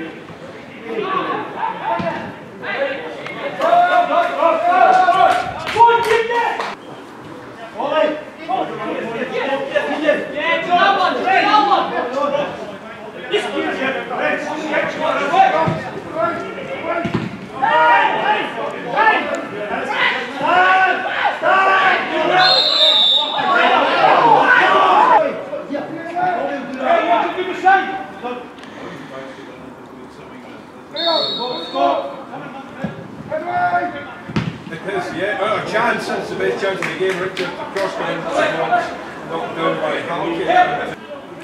Yeah, well, a chance, it's the best chance of the game. Richard across the box, knocked down by Halkett.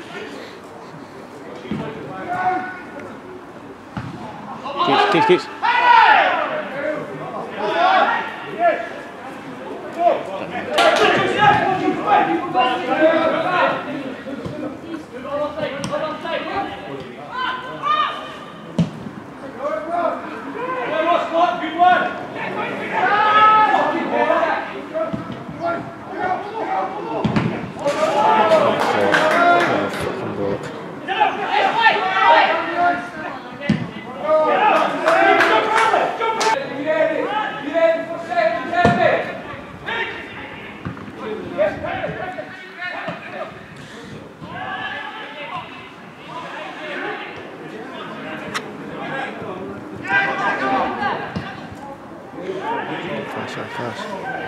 Keeps. Fast.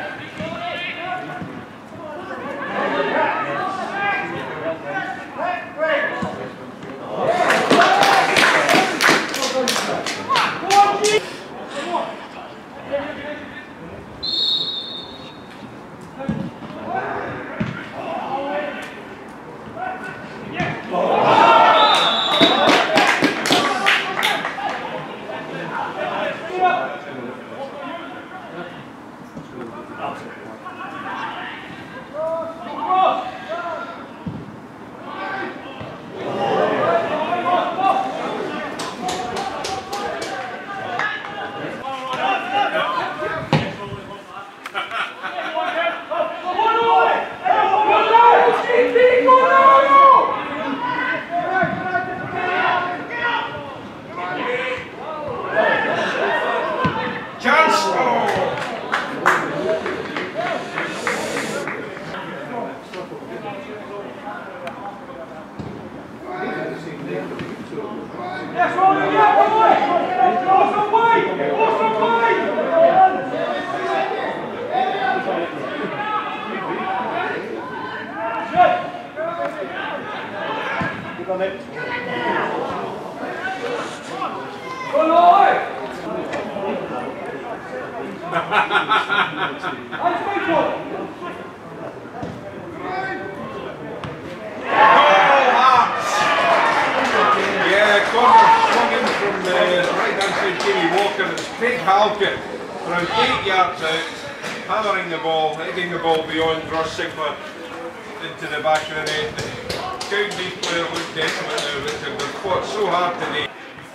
Craig Halkett, around 8 yards out, hammering the ball, hitting the ball beyond Ross Sigma into the back of the net. The Cowdenbeath player looked desolate now, Richard. They've fought so hard today.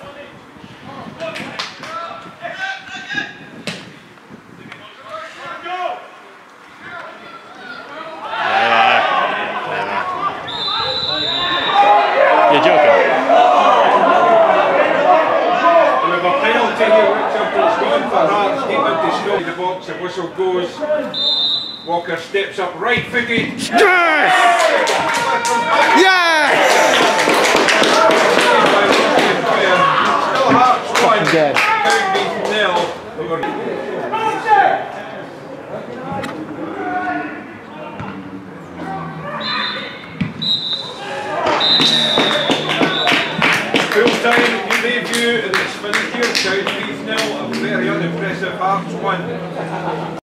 You're joking. With a penalty here, Richard, it's gone for Hearts, deep into snow. The box, the whistle goes. Walker steps up, right footed. Yes! Yes! Still Hearts 1, Cowdenbeath 0. Full time debut, and it's finished here. Cowdenbeath 0, a very unimpressive Hearts 1.